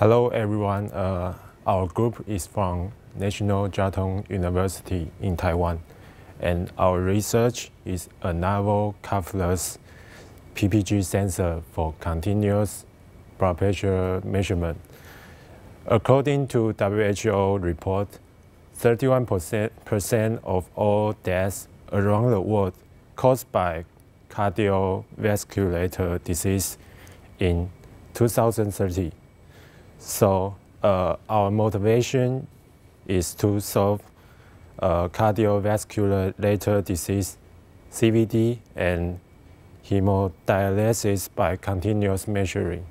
Hello everyone, our group is from National Jiao University in Taiwan, and our research is a novel cuffless PPG sensor for continuous blood pressure measurement. According to WHO report, 31% of all deaths around the world caused by cardiovascular disease in 2030. So our motivation is to solve cardiovascular disease, CVD, and hemodialysis by continuous measuring.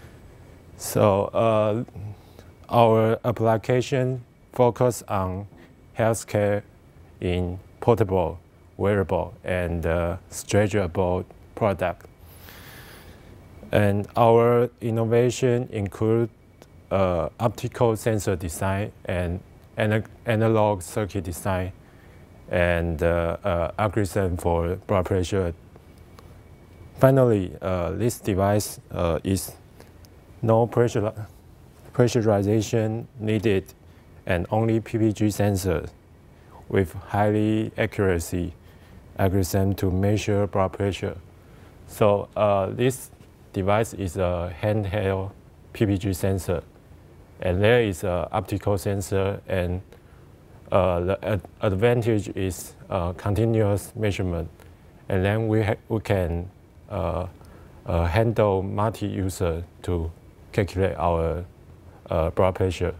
So our application focus on healthcare in portable, wearable, and stretchable product. And our innovation include optical sensor design and analog circuit design and algorithm for blood pressure. Finally, this device is no pressurization needed and only PPG sensor with highly accuracy algorithm to measure blood pressure. So this device is a handheld PPG sensor, and there is an optical sensor, and the advantage is continuous measurement, and then we can handle multi-user to calculate our blood pressure.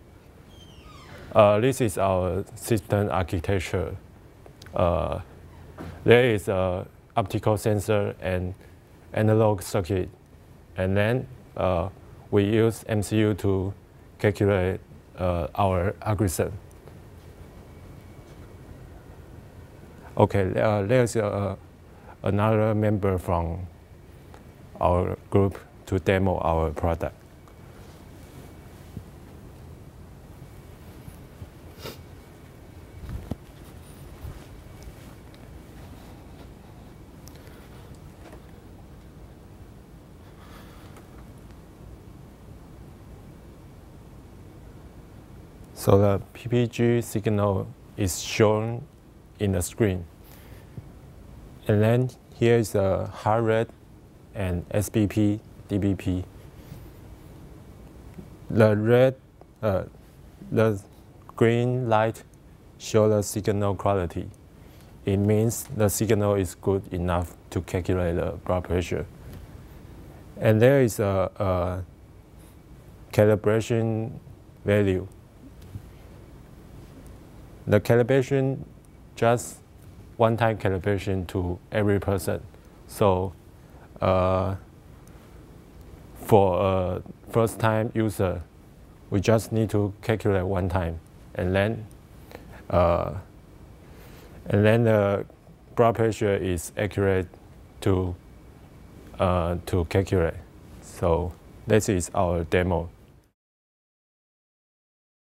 This is our system architecture. There is an optical sensor and analog circuit, and then we use MCU to calculate our algorithm. Okay, there's another member from our group to demo our product. So the PPG signal is shown in the screen. And then here is the heart rate and SBP, DBP. The green light shows the signal quality. It means the signal is good enough to calculate the blood pressure. And there is a calibration value. The calibration, just one-time calibration to every person. So for a first-time user, we just need to calculate one time, and then the blood pressure is accurate to calculate. So this is our demo.